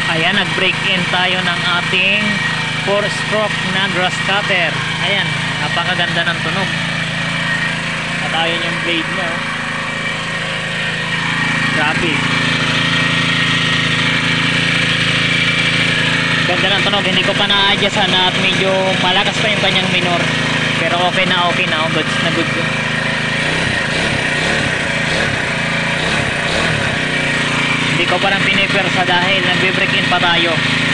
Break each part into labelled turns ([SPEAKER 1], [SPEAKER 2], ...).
[SPEAKER 1] Ayan, nag-break in tayo ng ating 4-stroke na grass cutter. Ayan, napakaganda ng tunog. At ayun yung blade niya. Grabe. Ganda ng tunog. Hindi ko pa na-adjustan at medyo malakas pa yung kanyang minor. Pero okay na. Goods na goods. Hindi ko parang pinipersa dahil nagbe-break in pa tayo.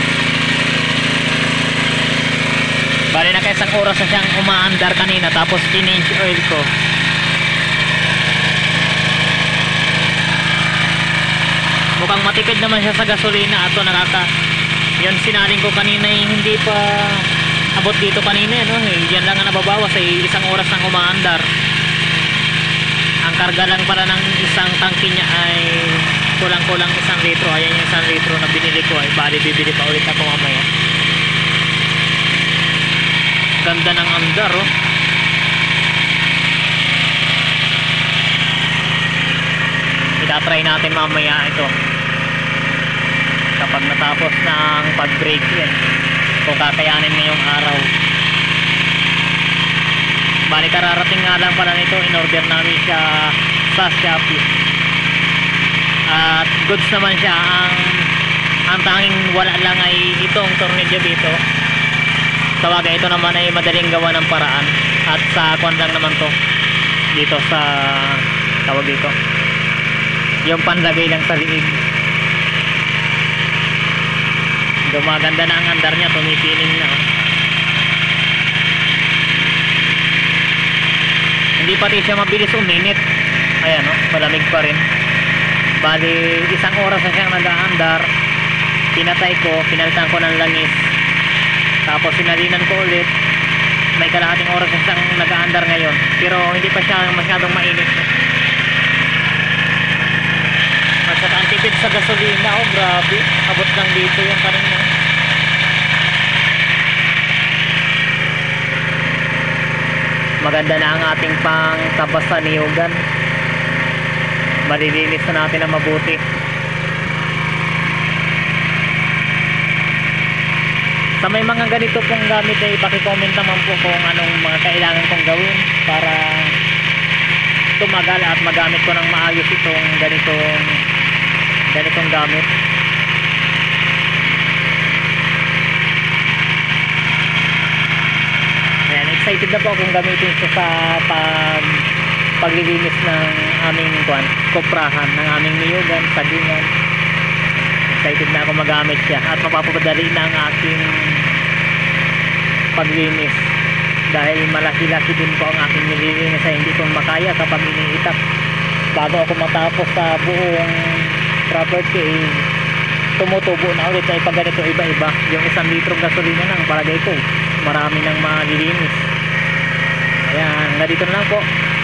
[SPEAKER 1] Bali na kaya isang oras na siyang umaandar kanina, tapos change oil ko. Mukhang matipid naman siya sa gasolina. Ato yun sinaling ko kanina, hindi pa abot dito kanina, no? Yan lang ang nababawas ay isang oras nang umaandar. Ang karga lang pala ng isang tangke niya ay kulang-kulang 1 litro. Ayan yung 1 litro na binili ko, ay bali bibili pa ulit ako mamaya. Ganda ng andar, oh. Itatry natin mamaya ito kapag natapos ng pag-break in, kung kakayanin ngayong araw. Bali kararating nga lang pala nito, in-order namin siya sa Shopee. At goods naman siya. Ang tanging wala lang ay itong tornilyo dito. Tawagay, ito naman ay madaling gawa ng paraan. At sa kwan lang naman to dito sa tawag dito, yung panlagay lang sa liig. Gumaganda na ang andar niya, tumipiling na. Hindi pati siya mabilis uminit. Ayan, oh, malamig pa rin. Bali, 1 oras na siyang nag-aandar. Pinatay ko, pinalitan ko ng langis. Tapos sinalinan ko ulit. May kalahating oras na siyang nag-aandar ngayon. Pero hindi pa siya masyadong mainit. At saka ang tipid sa gasolina, oh grabe. Abot lang dito yung kanina. Maganda na ang ating pangtabas sa niyugan. Malilinis na natin na mabuti. Sa may mga ganito pong gamit ay paki-comment naman po kung anong mga kailangan kong gawin para tumagal at magamit ko ng maayos itong ganitong gamit. Ayan, excited na po akong gamitin ito sa paglilinis ng aming koprahan, ng aming niyugan, sagingan. Excited na ako magamit siya at mapapadali na ang aking paglinis dahil malaki-laki din po ang aking nililinis na hindi ko makaya kapag iniitap. Bago ako matapos sa buong property, tumutubo na ulit ay pag ganito iba-iba. Yung 1 litrong gasolina lang, palagay ko marami nang malilinis. Ayan, hanggang dito na lang po.